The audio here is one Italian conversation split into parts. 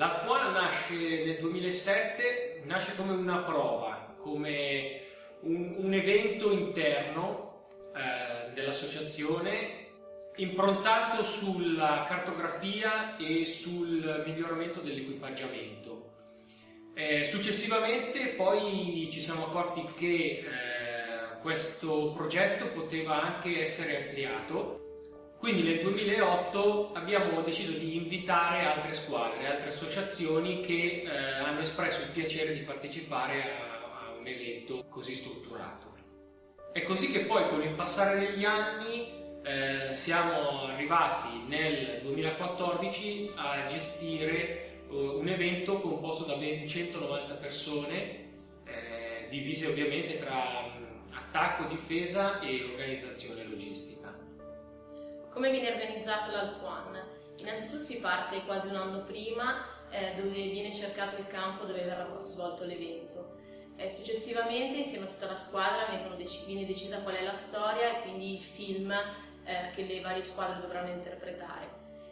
L'Alp One nasce nel 2007, nasce come una prova, come un evento interno dell'associazione improntato sulla cartografia e sul miglioramento dell'equipaggiamento. Successivamente poi ci siamo accorti che questo progetto poteva anche essere ampliato, quindi nel 2008 abbiamo deciso di invitare altre squadre, altre associazioni che hanno espresso il piacere di partecipare a un evento così strutturato. È così che poi con il passare degli anni siamo arrivati nel 2014 a gestire un evento composto da ben 190 persone, divise ovviamente tra attacco, difesa e organizzazione logistica. Come viene organizzato l'Alp One? Innanzitutto si parte quasi un anno prima, dove viene cercato il campo dove verrà svolto l'evento. Successivamente, insieme a tutta la squadra, viene decisa qual è la storia e quindi il film che le varie squadre dovranno interpretare.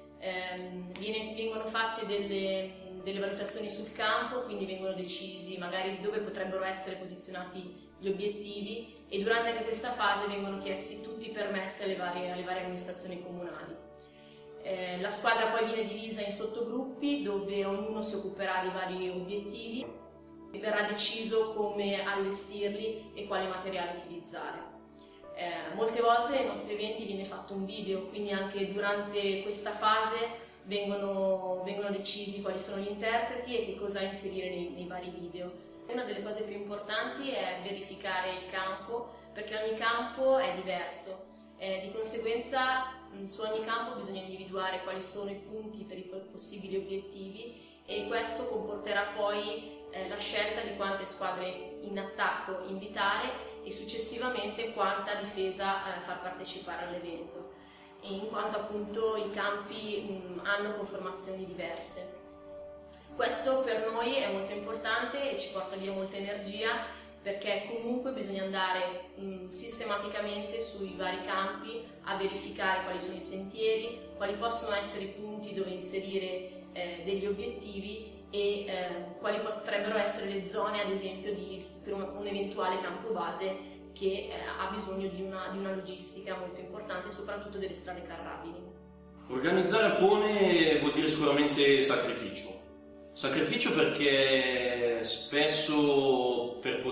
Vengono fatte delle valutazioni sul campo, quindi vengono decisi magari dove potrebbero essere posizionati gli obiettivi, e durante anche questa fase vengono chiesti tutti i permessi alle varie amministrazioni comunali. La squadra poi viene divisa in sottogruppi dove ognuno si occuperà dei vari obiettivi e verrà deciso come allestirli e quale materiale utilizzare. Molte volte nei nostri eventi viene fatto un video, quindi anche durante questa fase vengono decisi quali sono gli interpreti e che cosa inserire nei vari video. Una delle cose più importanti è verificare il campo, perché ogni campo è diverso. Di conseguenza su ogni campo bisogna individuare quali sono i punti per i possibili obiettivi, e questo comporterà poi la scelta di quante squadre in attacco invitare e successivamente quanta difesa far partecipare all'evento, in quanto appunto i campi hanno conformazioni diverse. Questo per noi è molto importante e ci porta via molta energia, perché comunque bisogna andare sistematicamente sui vari campi a verificare quali sono i sentieri, quali possono essere i punti dove inserire degli obiettivi e quali potrebbero essere le zone, ad esempio, per un eventuale campo base che ha bisogno di una logistica molto importante, soprattutto delle strade carrabili. Organizzare Alpone vuol dire sicuramente sacrificio. Sacrificio perché spesso per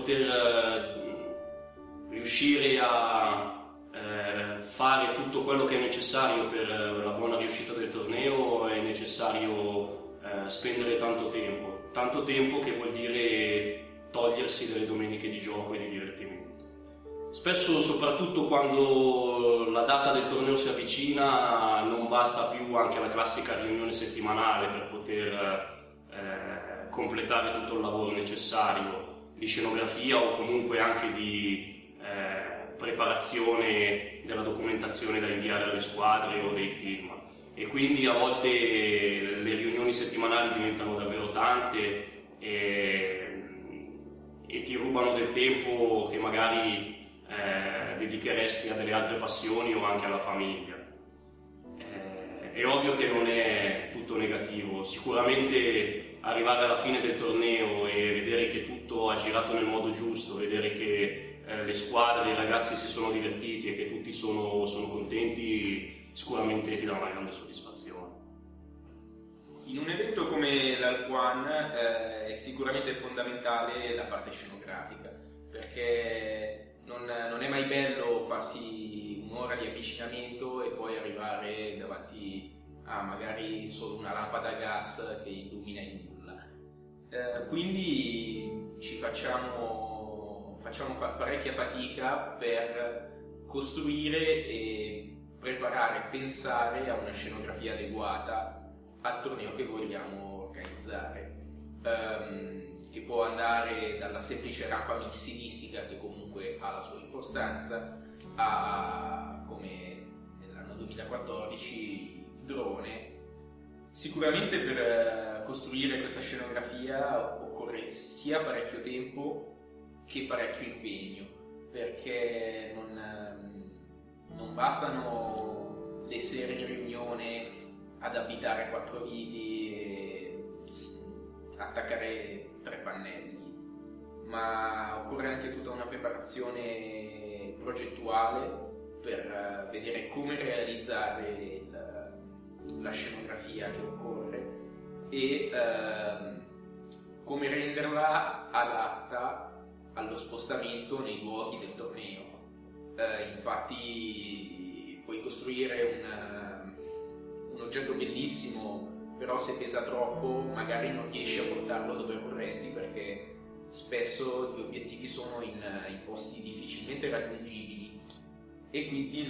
poter riuscire a fare tutto quello che è necessario per la buona riuscita del torneo è necessario spendere tanto tempo che vuol dire togliersi delle domeniche di gioco e di divertimento. Spesso, soprattutto quando la data del torneo si avvicina, non basta più anche la classica riunione settimanale per poter completare tutto il lavoro necessario di scenografia o comunque anche di preparazione della documentazione da inviare alle squadre o dei film, e quindi a volte le riunioni settimanali diventano davvero tante e ti rubano del tempo che magari dedicheresti a delle altre passioni o anche alla famiglia. È ovvio che non è tutto negativo, sicuramente arrivare alla fine del torneo e vedere che tutto ha girato nel modo giusto, vedere che le squadre e i ragazzi si sono divertiti e che tutti sono contenti, sicuramente ti dà una grande soddisfazione. In un evento come l'Alp One è sicuramente fondamentale la parte scenografica, perché non è mai bello farsi un'ora di avvicinamento e poi arrivare davanti a magari solo una lampada a gas che illumina il nulla. Quindi ci facciamo parecchia fatica per costruire e preparare, pensare a una scenografia adeguata al torneo che vogliamo organizzare, che può andare dalla semplice rampa missilistica, che comunque ha la sua importanza, a, come nell'anno 2014, il drone. Sicuramente per costruire questa scenografia occorre sia parecchio tempo che parecchio impegno, perché non bastano le sere di riunione ad abitare 4 viti e attaccare 3 pannelli, ma occorre anche tutta una preparazione progettuale per vedere come realizzare la scenografia che occorre e come renderla adatta allo spostamento nei luoghi del torneo. Infatti puoi costruire un oggetto bellissimo, però se pesa troppo magari non riesci a portarlo dove vorresti, perché spesso gli obiettivi sono in posti difficilmente raggiungibili e quindi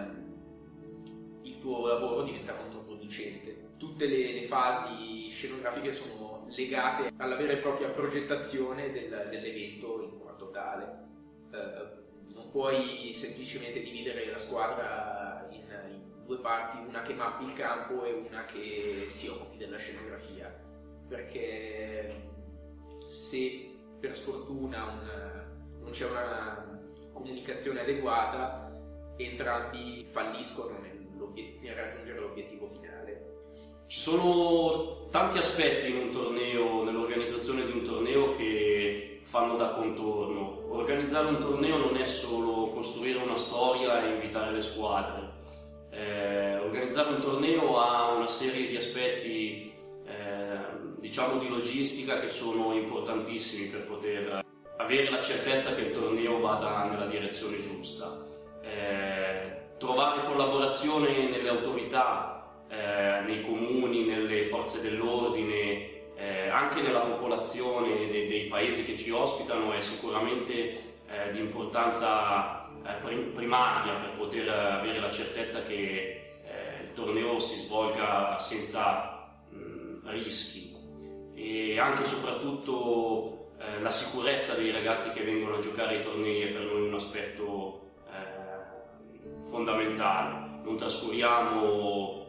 il tuo lavoro diventa controproducente. Tutte le fasi scenografiche sono legate alla vera e propria progettazione dell'evento in quanto tale. Non puoi semplicemente dividere la squadra in 2 parti, una che mappi il campo e una che si occupi della scenografia, perché se per sfortuna non c'è una comunicazione adeguata, entrambi falliscono nel raggiungere l'obiettivo finale. Ci sono tanti aspetti in un torneo, nell'organizzazione di un torneo, che fanno da contorno. Organizzare un torneo non è solo costruire una storia e invitare le squadre. Organizzare un torneo ha una serie di aspetti, diciamo di logistica, che sono importantissimi per poter avere la certezza che il torneo vada nella direzione giusta. Trovare collaborazione nelle autorità, nei comuni, nelle forze dell'ordine, anche nella popolazione dei paesi che ci ospitano è sicuramente di importanza primaria per poter avere la certezza che il torneo si svolga senza rischi, e anche e soprattutto la sicurezza dei ragazzi che vengono a giocare ai tornei è per noi un aspetto fondamentale. Non trascuriamo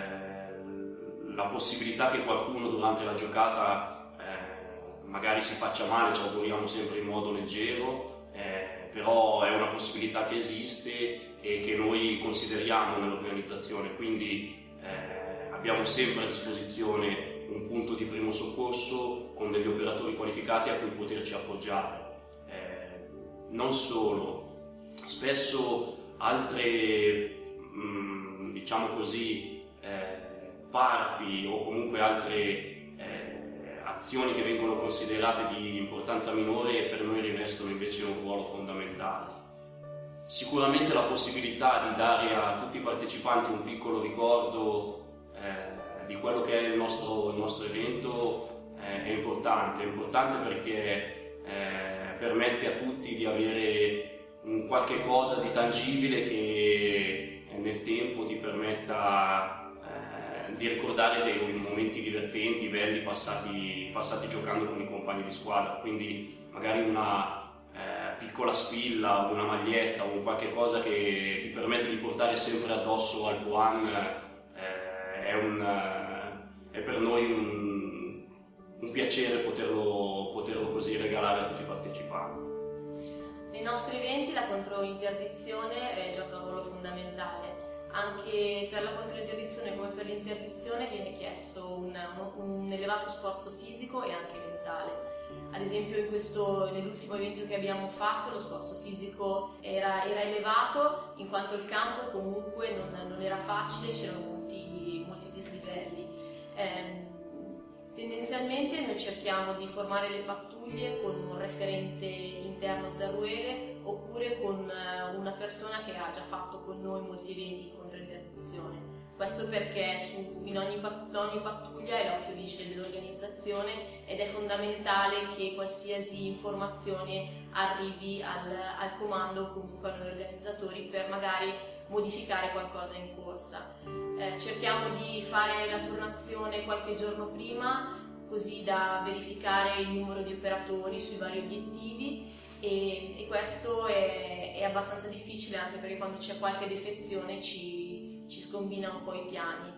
la possibilità che qualcuno durante la giocata magari si faccia male, ci auguriamo sempre in modo leggero, però è una possibilità che esiste e che noi consideriamo nell'organizzazione, quindi abbiamo sempre a disposizione un punto di primo soccorso con degli operatori qualificati a cui poterci appoggiare. Non solo, spesso altre diciamo così parti o comunque altre azioni che vengono considerate di importanza minore per noi rivestono invece un ruolo fondamentale. Sicuramente la possibilità di dare a tutti i partecipanti un piccolo ricordo di quello che è il nostro evento è importante perché permette a tutti di avere un qualche cosa di tangibile che nel tempo ti permetta di ricordare dei momenti divertenti, belli, passati giocando con i compagni di squadra. Quindi magari una piccola spilla, una maglietta o un qualche cosa che ti permette di portare sempre addosso al Puan è per noi un piacere poterlo così regalare a tutti i partecipanti. Nei nostri eventi la controinterdizione gioca un ruolo fondamentale. Anche per la controinterdizione come per l'interdizione viene chiesto un elevato sforzo fisico e anche mentale. Ad esempio nell'ultimo evento che abbiamo fatto lo sforzo fisico era elevato, in quanto il campo comunque non era facile, c'erano molti dislivelli. Tendenzialmente noi cerchiamo di formare le pattuglie con un referente interno Zaruele oppure con una persona che ha già fatto con noi molti eventi di controinterdizione. Questo perché in ogni pattuglia è l'occhio vigile dell'organizzazione ed è fondamentale che qualsiasi informazione arrivi al comando o comunque a noi organizzatori per magari modificare qualcosa in corsa. Cerchiamo di fare la turnazione qualche giorno prima, così da verificare il numero di operatori sui vari obiettivi e questo è abbastanza difficile anche perché quando c'è qualche defezione ci scombina un po' i piani.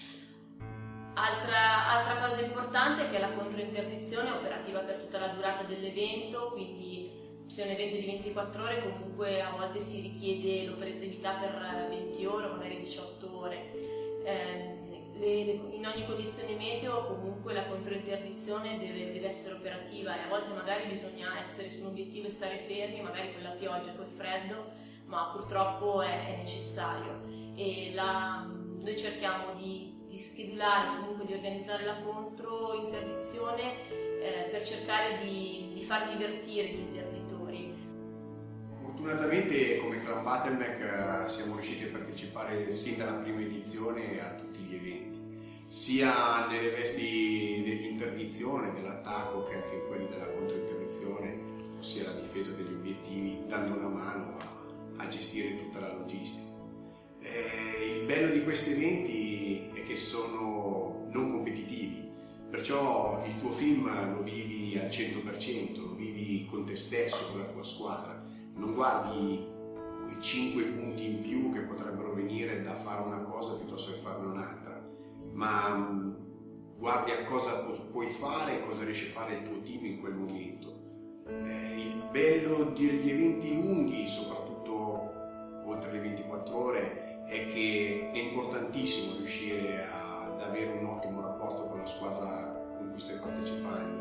Altra cosa importante è che la controinterdizione è operativa per tutta la durata dell'evento, quindi se è un evento di 24 ore comunque a volte si richiede l'operatività per 20 ore o magari 18 ore. in ogni condizione meteo comunque la controinterdizione deve essere operativa, e a volte magari bisogna essere su un obiettivo e stare fermi, magari con la pioggia, col freddo, ma purtroppo è necessario. E noi cerchiamo di schedulare, comunque di organizzare la controinterdizione per cercare di far divertire gli interditori. Fortunatamente come Club Battleneck siamo riusciti a partecipare sin dalla prima edizione a tutti gli eventi, sia nelle vesti dell'interdizione, dell'attacco, che anche in quelli della controinterdizione, ossia la difesa degli obiettivi, dando una mano a gestire tutta la logistica. Il bello di questi eventi è che sono non competitivi, perciò il tuo film lo vivi al 100%, lo vivi con te stesso, con la tua squadra. Non guardi i 5 punti in più che potrebbero venire da fare una cosa piuttosto che farne un'altra, ma guardi a cosa puoi fare e cosa riesce a fare il tuo team in quel momento. Il bello degli eventi lunghi, soprattutto oltre le 24 ore, è che è importantissimo riuscire ad avere un ottimo rapporto con la squadra con cui stai partecipando.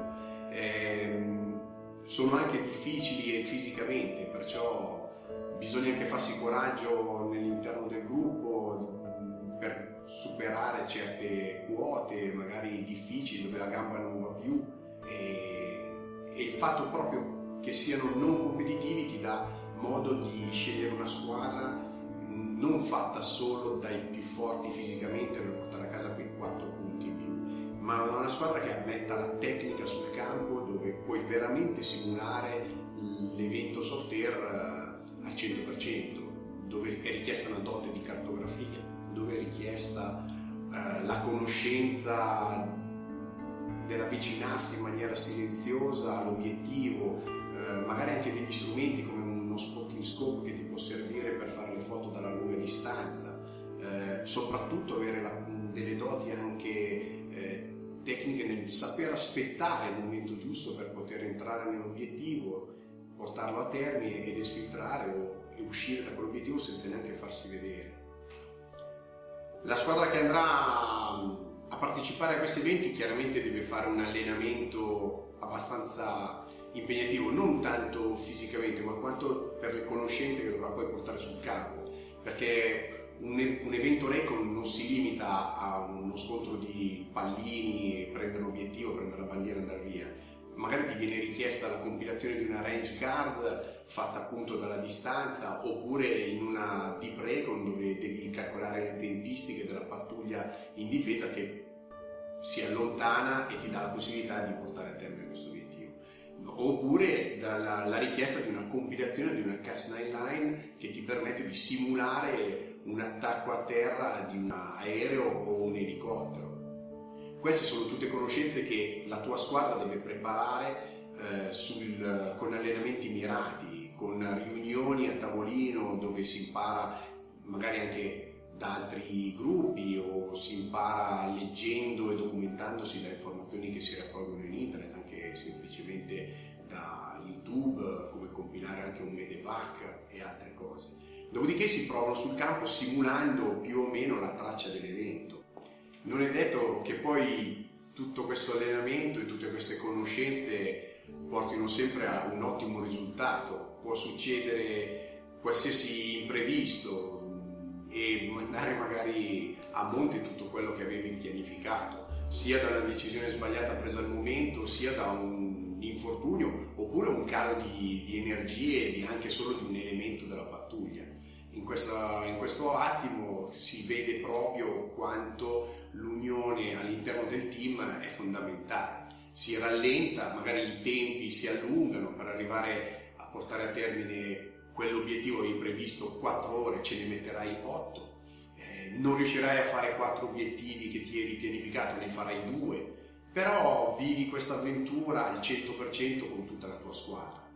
Sono anche difficili fisicamente, perciò bisogna anche farsi coraggio nell'interno del gruppo per superare certe quote magari difficili dove la gamba non va più, e il fatto proprio che siano non competitivi ti dà modo di scegliere una squadra non fatta solo dai più forti fisicamente per portare a casa quei 4 punti in più, ma una squadra che ammetta la tecnica sul campo, dove puoi veramente simulare l'evento soft air al 100%, dove è richiesta una dote di cartografia, dove è richiesta la conoscenza dell'avvicinarsi in maniera silenziosa all'obiettivo, magari anche degli strumenti come uno spotting scope che ti può servire per fare le foto dalla lunga distanza, soprattutto avere delle doti anche tecniche nel saper aspettare il momento giusto per poter entrare nell'obiettivo, portarlo a termine ed esfiltrare e uscire da quell'obiettivo senza neanche farsi vedere. La squadra che andrà a partecipare a questi eventi chiaramente deve fare un allenamento abbastanza impegnativo, non tanto fisicamente ma quanto per le conoscenze che dovrà poi portare sul campo, perché un evento recon non si limita a uno scontro di pallini, prendere l'obiettivo, prendere la bandiera e andare via. Magari ti viene richiesta la compilazione di una range card fatta appunto dalla distanza, oppure in una deep recon dove devi calcolare le tempistiche della pattuglia in difesa che si allontana e ti dà la possibilità di portare a termine questo obiettivo, oppure la richiesta di una compilazione di una Cas9 line che ti permette di simulare un attacco a terra di un aereo o un elicottero. Queste sono tutte conoscenze che la tua squadra deve preparare con allenamenti mirati, con riunioni a tavolino dove si impara magari anche da altri gruppi o si impara leggendo e documentandosi da informazioni che si raccolgono in internet, anche semplicemente da YouTube, come compilare anche un Medevac e altre cose. Dopodiché si provano sul campo simulando più o meno la traccia dell'evento. Non è detto che poi tutto questo allenamento e tutte queste conoscenze portino sempre a un ottimo risultato. Può succedere qualsiasi imprevisto e mandare magari a monte tutto quello che avevi pianificato, sia da una decisione sbagliata presa al momento, sia da un infortunio, oppure un calo di energie e anche solo di un elemento della pattuglia. In questo attimo si vede proprio quanto l'unione all'interno del team è fondamentale. Si rallenta, magari i tempi si allungano per arrivare a portare a termine quell'obiettivo che hai previsto 4 ore, ce ne metterai 8. Non riuscirai a fare 4 obiettivi che ti eri pianificato, ne farai 2, però vivi questa avventura al 100% con tutta la tua squadra.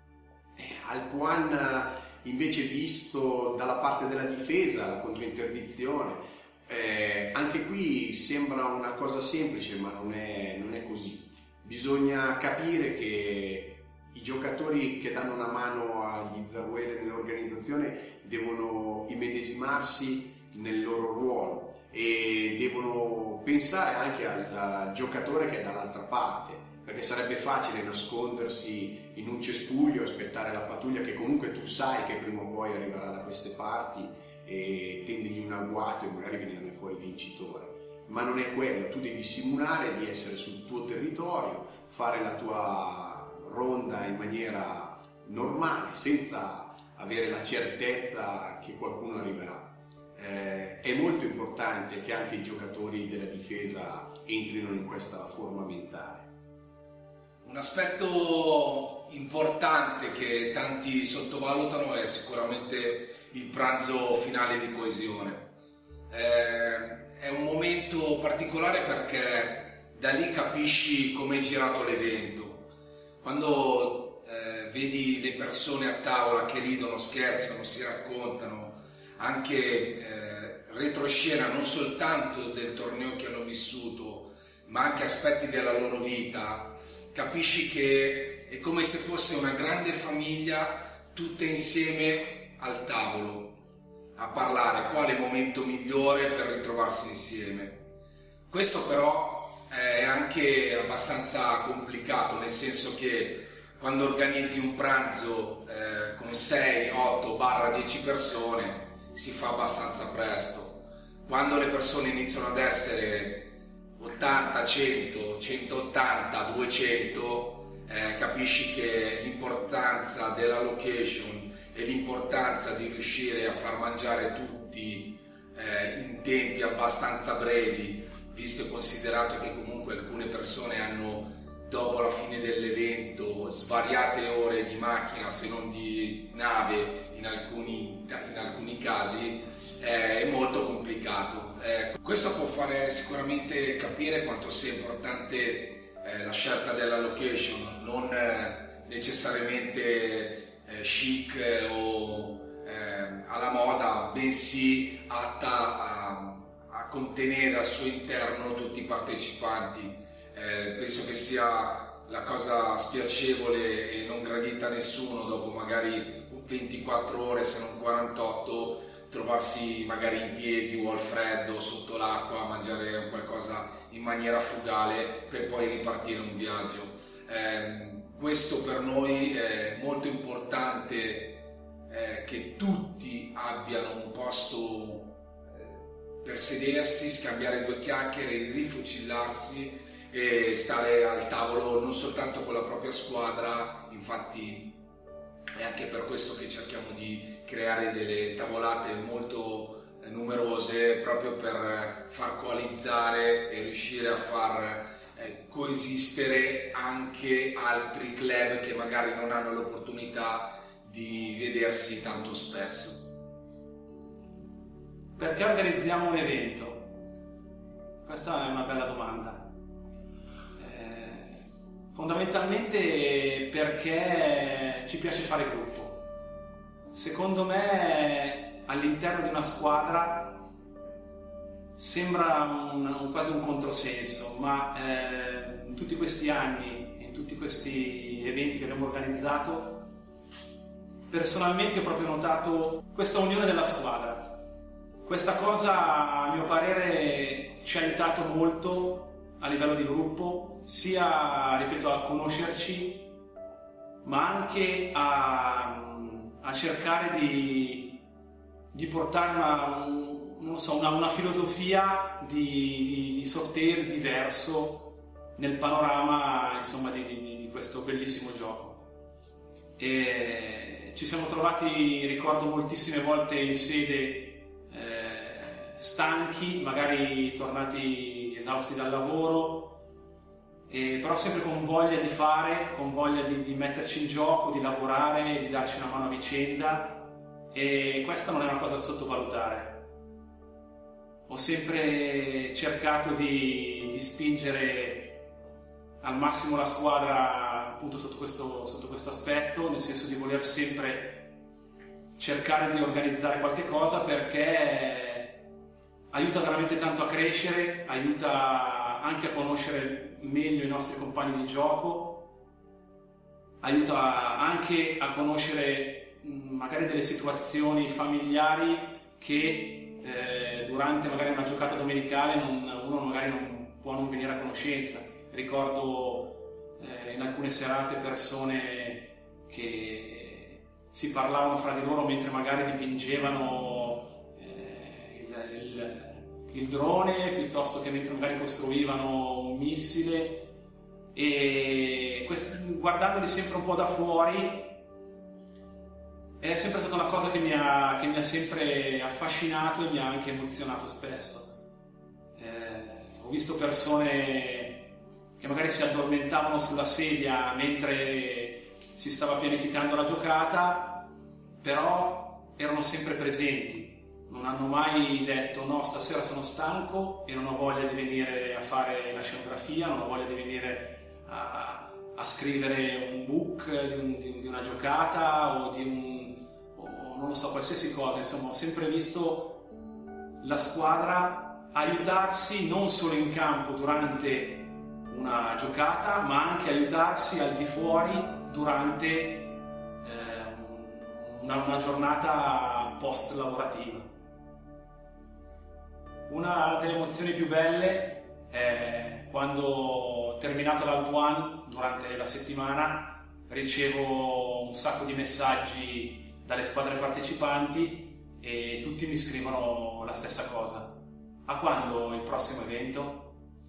Alpuan invece, visto dalla parte della difesa, la controinterdizione, anche qui sembra una cosa semplice, ma non è così. Bisogna capire che i giocatori che danno una mano agli Zaruele nell'organizzazione devono immedesimarsi nel loro ruolo, e devono pensare anche al giocatore che è dall'altra parte, perché sarebbe facile nascondersi in un cespuglio e aspettare la pattuglia che comunque tu sai che prima o poi arriverà da queste parti e tendergli un agguato e magari venirne fuori vincitore. Ma non è quello, tu devi simulare di essere sul tuo territorio, fare la tua ronda in maniera normale, senza avere la certezza che qualcuno arriverà. È molto importante che anche i giocatori della difesa entrino in questa forma mentale. Un aspetto importante che tanti sottovalutano è sicuramente il pranzo finale di coesione. È un momento particolare perché da lì capisci come è girato l'evento. Quando vedi le persone a tavola che ridono, scherzano, si raccontano anche retroscena non soltanto del torneo che hanno vissuto, ma anche aspetti della loro vita, capisci che è come se fosse una grande famiglia tutte insieme al tavolo a parlare quale momento migliore per ritrovarsi insieme. Questo però è anche abbastanza complicato, nel senso che quando organizzi un pranzo con 6, 8-10 persone si fa abbastanza presto. Quando le persone iniziano ad essere 80, 100, 180, 200, capisci che l'importanza della location e l'importanza di riuscire a far mangiare tutti in tempi abbastanza brevi, visto e considerato che comunque alcune persone hanno, dopo la fine dell'evento, svariate ore di macchina se non di nave in alcuni casi, è molto complicato. Questo può fare sicuramente capire quanto sia importante la scelta della location, non necessariamente chic o alla moda, bensì atta a contenere al suo interno tutti i partecipanti. Penso che sia la cosa spiacevole e non gradita a nessuno, dopo magari 24 ore se non 48, trovarsi magari in piedi o al freddo sotto l'acqua a mangiare qualcosa in maniera frugale per poi ripartire un viaggio. Questo per noi è molto importante, che tutti abbiano un posto per sedersi, scambiare due chiacchiere, rifocillarsi e stare al tavolo non soltanto con la propria squadra. Infatti è anche per questo che cerchiamo di creare delle tavolate molto numerose, proprio per far coalizzare e riuscire a far coesistere anche altri club che magari non hanno l'opportunità di vedersi tanto spesso. Perché organizziamo un evento? Questa è una bella domanda. Fondamentalmente perché ci piace fare gruppo. Secondo me all'interno di una squadra sembra quasi un controsenso, ma in tutti questi anni, in tutti questi eventi che abbiamo organizzato, personalmente ho proprio notato questa unione della squadra. Questa cosa, a mio parere, ci ha aiutato molto a livello di gruppo, sia, ripeto, a conoscerci, ma anche a cercare di portare una filosofia di software diverso nel panorama, insomma, di questo bellissimo gioco. E ci siamo trovati, ricordo, moltissime volte in sede stanchi, magari tornati esausti dal lavoro, però sempre con voglia di fare, con voglia di metterci in gioco, di lavorare, di darci una mano a vicenda, e questa non è una cosa da sottovalutare. Ho sempre cercato di spingere al massimo la squadra appunto sotto questo aspetto, nel senso di voler sempre cercare di organizzare qualche cosa, perché aiuta veramente tanto a crescere, aiuta anche a conoscere meglio i nostri compagni di gioco, aiuta anche a conoscere magari delle situazioni familiari che durante magari una giocata domenicale uno magari non può non venire a conoscenza. Ricordo in alcune serate persone che si parlavano fra di loro mentre magari dipingevano il drone, piuttosto che mentre magari costruivano un missile, e guardandoli sempre un po' da fuori è sempre stata una cosa che mi ha sempre affascinato e mi ha anche emozionato spesso. Ho visto persone che magari si addormentavano sulla sedia mentre si stava pianificando la giocata, però erano sempre presenti, non hanno mai detto no, stasera sono stanco e non ho voglia di venire a fare la scenografia, non ho voglia di venire a scrivere un book di una giocata o non lo so, qualsiasi cosa. Insomma, ho sempre visto la squadra aiutarsi non solo in campo durante una giocata, ma anche aiutarsi al di fuori durante una giornata post lavorativa. Una delle emozioni più belle è quando, terminato l'Alp durante la settimana, ricevo un sacco di messaggi dalle squadre partecipanti e tutti mi scrivono la stessa cosa: a quando il prossimo evento?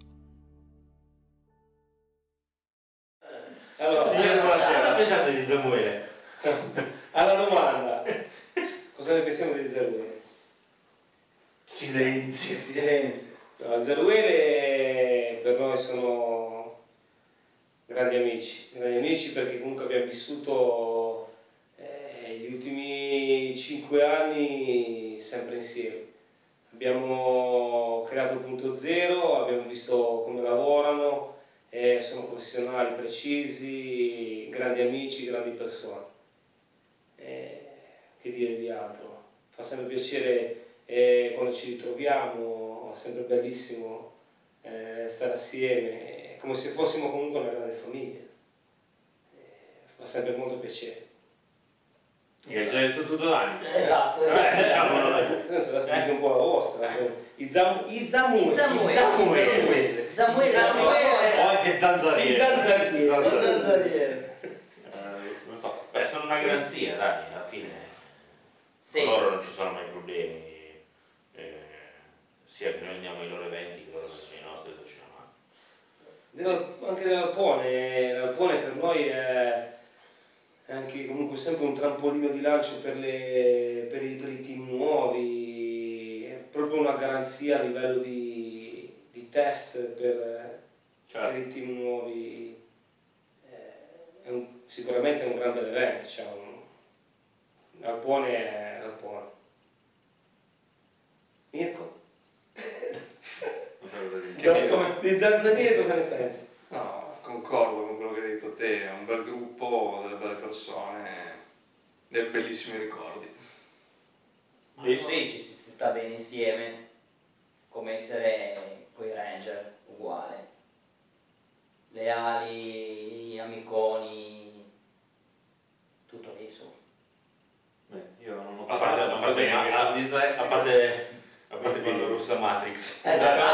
Allora, signor, cosa pensate di Samuele? Alla domanda, cosa ne pensiamo di Zeruele? Silenzio. No, Zeruele per noi sono grandi amici perché comunque abbiamo vissuto gli ultimi 5 anni sempre insieme. Abbiamo creato Punto Zero, abbiamo visto come lavorano, sono professionali, precisi, grandi amici, grandi persone. Che dire di altro? Fa sempre piacere quando ci ritroviamo, è sempre bellissimo stare assieme, come se fossimo comunque una grande famiglia. Fa sempre molto piacere. Hai già detto tutto Dani? Esatto. Diciamolo. Adesso la sentite un po' la vostra. I Zamuele. O anche Zanzariere. Non so. Beh, sono una garanzia, dai, alla fine. Con loro non ci sono mai problemi. Sia che noi andiamo ai loro eventi che loro vengono ai nostri, ci Anche l'Alpone per noi è anche comunque sempre un trampolino di lancio per i team nuovi, è proprio una garanzia a livello di test per i team nuovi. Sicuramente è un grande evento, cioè l'Alpone è l'Alpone. Mirko? Non so cosa dire. Di Zanzariere cosa ne pensi? No, concordo con quello che hai detto te, è un bel gruppo, delle belle persone, dei bellissimi ricordi. Sì, ci si sta bene insieme, come essere coi Ranger, uguale. Leali, amiconi, tutto lì, insomma. Beh, io non ho A parte quando russa Matrix.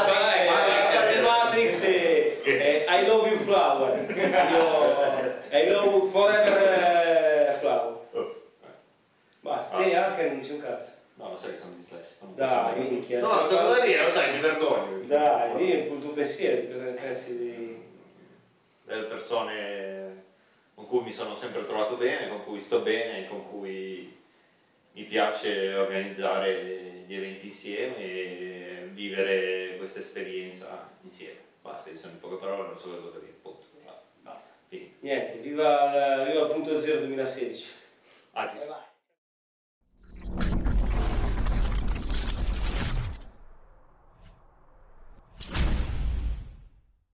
Matrix e I love you flower. I love you forever flower. Basta, te anche non dici un cazzo. No, lo sai che sono dislessico. Dai, minchia. No, non so cosa dire, lo sai, mi vergogno. Dai, di un tuo pensiero, di cosa ne pensi di... Delle persone con cui mi sono sempre trovato bene, con cui sto bene, con cui mi piace organizzare gli eventi insieme e vivere questa esperienza insieme. Basta, sono in poche parole, non so cosa dire, punto. Basta. Finito. Niente, viva il Punto Zero 2016. Vai.